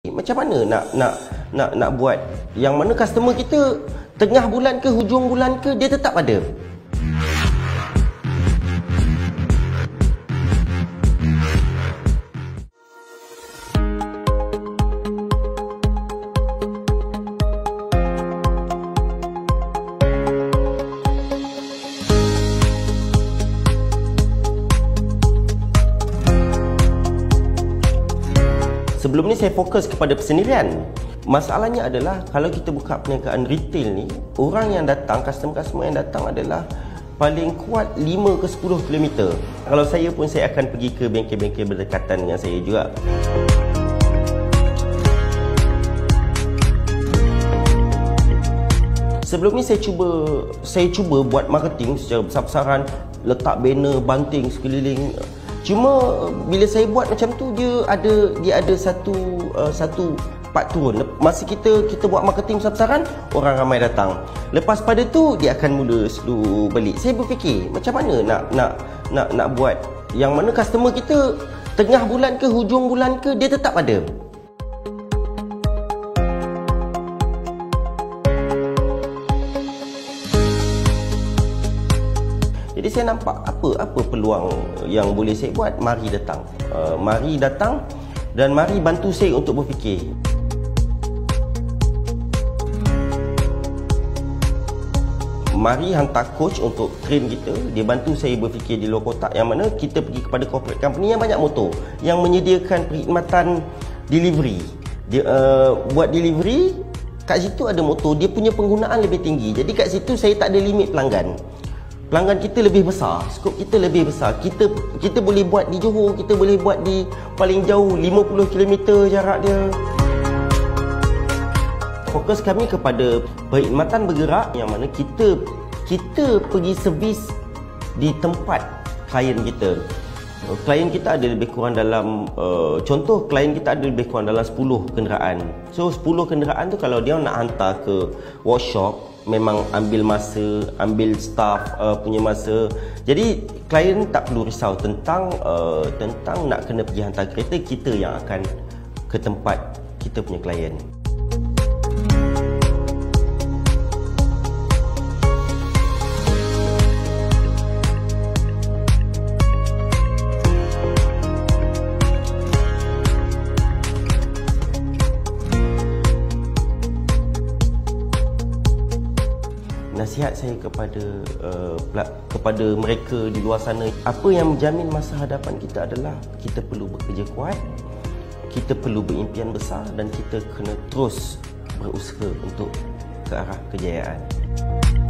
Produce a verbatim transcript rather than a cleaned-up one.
Macam mana nak nak nak nak buat yang mana customer kita tengah bulan ke hujung bulan ke dia tetap ada. Sebelum ni saya fokus kepada persendirian. Masalahnya adalah kalau kita buka perniagaan retail ni, orang yang datang, customer-customer yang datang adalah paling kuat lima ke sepuluh kilometer. Kalau saya pun saya akan pergi ke bengkel-bengkel berdekatan dengan saya juga. Sebelum ni saya cuba saya cuba buat marketing secara besar-besaran, letak banner, banting sekeliling. Cuma bila saya buat macam tu dia ada dia ada satu uh, satu part turun. Masa kita kita buat marketing besar-besaran, orang ramai datang. Lepas pada tu dia akan mula slow balik. Saya berfikir macam mana nak nak nak nak buat yang mana customer kita tengah bulan ke hujung bulan ke dia tetap ada. Jadi saya nampak apa apa peluang yang boleh saya buat. Mari datang, uh, mari datang dan mari bantu saya untuk berfikir. Mari hantar coach untuk train kita. Dia bantu saya berfikir di luar kotak. Yang mana kita pergi kepada corporate company yang banyak motor, yang menyediakan perkhidmatan delivery. Dia uh, buat delivery, kat situ ada motor, dia punya penggunaan lebih tinggi. Jadi kat situ saya tak ada limit pelanggan. Pelanggan kita lebih besar, skop kita lebih besar. Kita kita boleh buat di Johor, kita boleh buat di paling jauh lima puluh kilometer jarak dia. Fokus kami kepada perkhidmatan bergerak yang mana kita kita pergi servis di tempat klien kita. Klien kita ada lebih kurang dalam uh, contoh klien kita ada lebih kurang dalam sepuluh kenderaan. So sepuluh kenderaan tu kalau dia nak hantar ke workshop memang ambil masa, ambil staff uh, punya masa. Jadi klien tak perlu risau tentang uh, tentang nak kena pergi hantar kereta, kita yang akan ke tempat kita punya klien. Nasihat saya kepada uh, kepada mereka di luar sana, apa yang menjamin masa hadapan kita adalah kita perlu bekerja kuat, kita perlu berimpian besar dan kita kena terus berusaha untuk ke arah kejayaan.